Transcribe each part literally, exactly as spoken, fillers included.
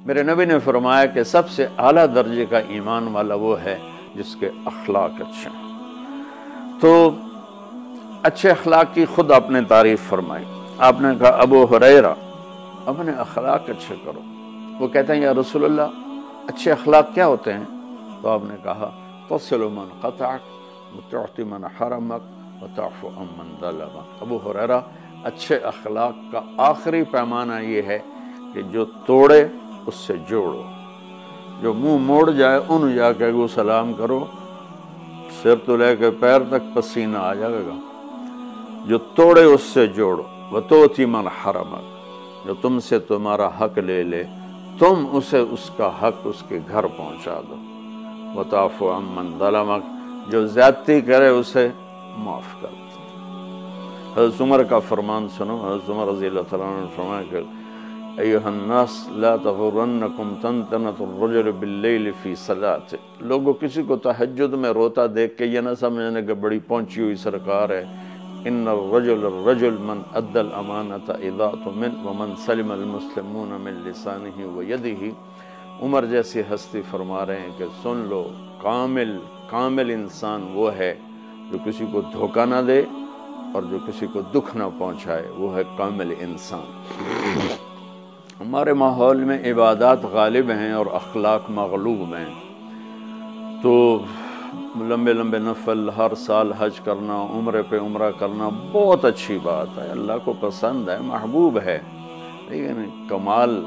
میرے نبی نے فرمایا کہ سب سے اعلیٰ درجے کا ایمان والا وہ ہے جس کے اخلاق اچھے ہیں۔ تو اچھے اخلاق کی خود آپ نے تعریف فرمائی۔ آپ نے کہا ابو ہریرہ اپنے اخلاق اچھے کرو۔ وہ کہتے ہیں یا رسول اللہ اچھے اخلاق کیا ہوتے ہیں؟ تو آپ نے کہا تصل من قطعک وتعطی من حرمک وتعفو عن من ظلمک۔ ابو ہریرہ اچھے اخلاق کا آخری پیمانہ یہ ہے کہ جو توڑے اس سے جوڑو، جو منہ موڑ جائے ان جا کے وہ سلام کرو، سر تو لے کے پیر تک پسینہ آ جائے گا۔ جو توڑے اس سے جوڑو، وتعطی من حرمک، جو تم سے تمہارا حق لے لے تم اسے اس کا حق اس کے گھر پہنچا دو، وتعفو عن من ظلمک، جو زیادتی کرے اسے معاف کر دو۔ حضرت عمر کا فرمان سنو، حضرت عمر رضی اللہ تعالیٰ عنہ نے فرمایا کہ ایھا الناس لا تغرنکم تنتنۃ الرجل باللیل فی صلاۃ، لوگوں کسی کو تہجد میں روتا دیکھ کے یہ نہ سمجھنے کہ بڑی پہنچی ہوئی سرکار ہے۔ ان الرجل الرجل من ادى الامانۃ اذا اؤتمن ومن سلم المسلمون من لسانہ ویدہ۔ عمر جیسی ہستی فرما رہے ہیں کہ سن لو، کامل کامل انسان وہ ہے جو کسی کو دھوکہ نہ دے اور جو کسی کو دکھ نہ پہنچائے، وہ ہے کامل انسان۔ ہمارے ماحول میں عبادات غالب ہیں اور اخلاق مغلوب ہیں، تو لمبے لمبے نفل ہر سال حج کرنا، عمرے پہ عمرہ کرنا بہت اچھی بات ہے، اللہ کو پسند ہے، محبوب ہے، لیکن کمال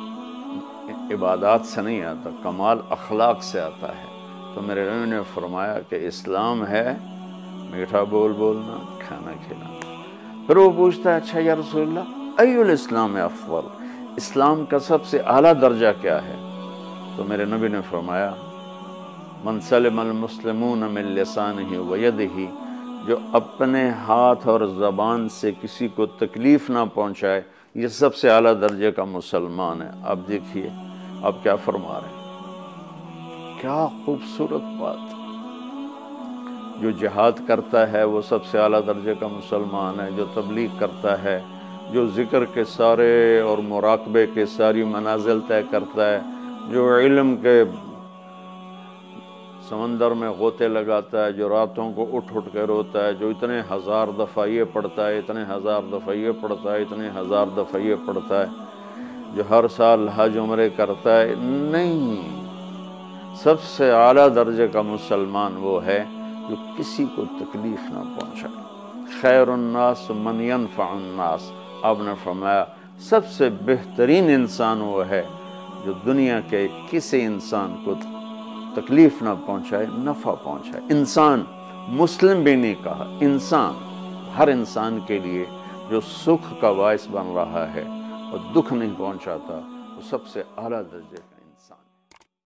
عبادات سے نہیں آتا، کمال اخلاق سے آتا ہے۔ تو میرے نبی نے فرمایا کہ اسلام ہے میٹھا بول بولنا، کھانا کھلانا۔ پھر وہ پوچھتا ہے اچھا یا رسول اللہ ای الاسلام افضل، اسلام کا سب سے اعلیٰ درجہ کیا ہے؟ تو میرے نبی نے فرمایا من سلم المسلمون من لسانہ ویدہ، جو اپنے ہاتھ اور زبان سے کسی کو تکلیف نہ پہنچائے، یہ سب سے اعلیٰ درجے کا مسلمان ہے۔ اب دیکھیے آپ کیا فرما رہے ہیں، کیا خوبصورت بات۔ جو جہاد کرتا ہے وہ سب سے اعلیٰ درجے کا مسلمان ہے، جو تبلیغ کرتا ہے، جو ذکر کے سارے اور مراقبے کے ساری منازل طے کرتا ہے، جو علم کے سمندر میں غوطے لگاتا ہے، جو راتوں کو اٹھ اٹھ کے روتا ہے، جو اتنے ہزار دفعہ یہ پڑھتا ہے، اتنے ہزار دفعہ یہ پڑھتا ہے، اتنے ہزار دفعہ یہ پڑھتا ہے، جو ہر سال حج عمرے کرتا ہے، نہیں، سب سے اعلیٰ درجے کا مسلمان وہ ہے جو کسی کو تکلیف نہ پہنچائے۔ خیر الناس من ينفع الناس، آپ نے فرمایا سب سے بہترین انسان وہ ہے جو دنیا کے کسی انسان کو تکلیف نہ پہنچائے، نفع پہنچائے۔ انسان، مسلم بھی نہیں کہا، انسان، ہر انسان کے لیے جو سکھ کا باعث بن رہا ہے اور دکھ نہیں پہنچاتا، وہ سب سے اعلیٰ درجے